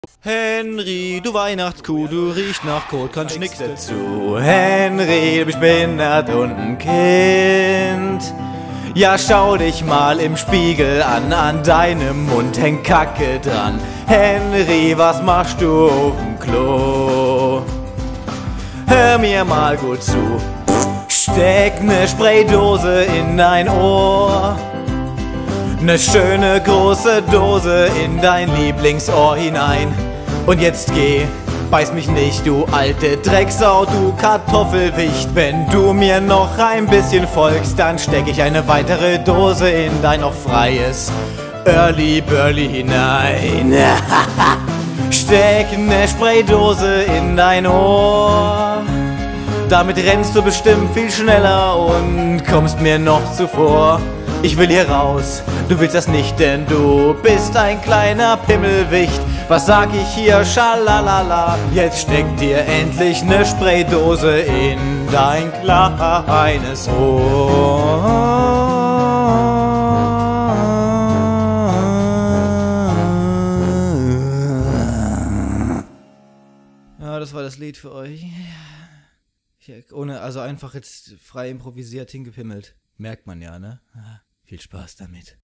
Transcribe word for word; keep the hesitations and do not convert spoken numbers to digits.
Henry, du Weihnachtskuh, du riechst nach Kot, kannst nix dazu. Henry, du bist behindert und ein Kind. Ja, schau dich mal im Spiegel an, an deinem Mund hängt Kacke dran. Henry, was machst du auf dem Klo? Hör mir mal gut zu. Steck ne Spraydose in dein Ohr. Ne schöne große Dose in dein Lieblingsohr hinein. Und jetzt geh, beiß mich nicht, du alte Drecksau, du Kartoffelwicht. Wenn du mir noch ein bisschen folgst, dann steck ich eine weitere Dose in dein noch freies Early Burly hinein. Steck ne Spraydose in dein Ohr. Damit rennst du bestimmt viel schneller und kommst mir noch zuvor. Ich will hier raus, du willst das nicht, denn du bist ein kleiner Pimmelwicht. Was sag ich hier, schalalala? Jetzt steck dir endlich ne Spraydose in dein kleines Ohr. Ja, das war das Lied für euch. Ich, ohne, also einfach jetzt frei improvisiert hingepimmelt. Merkt man ja, ne? Viel Spaß damit.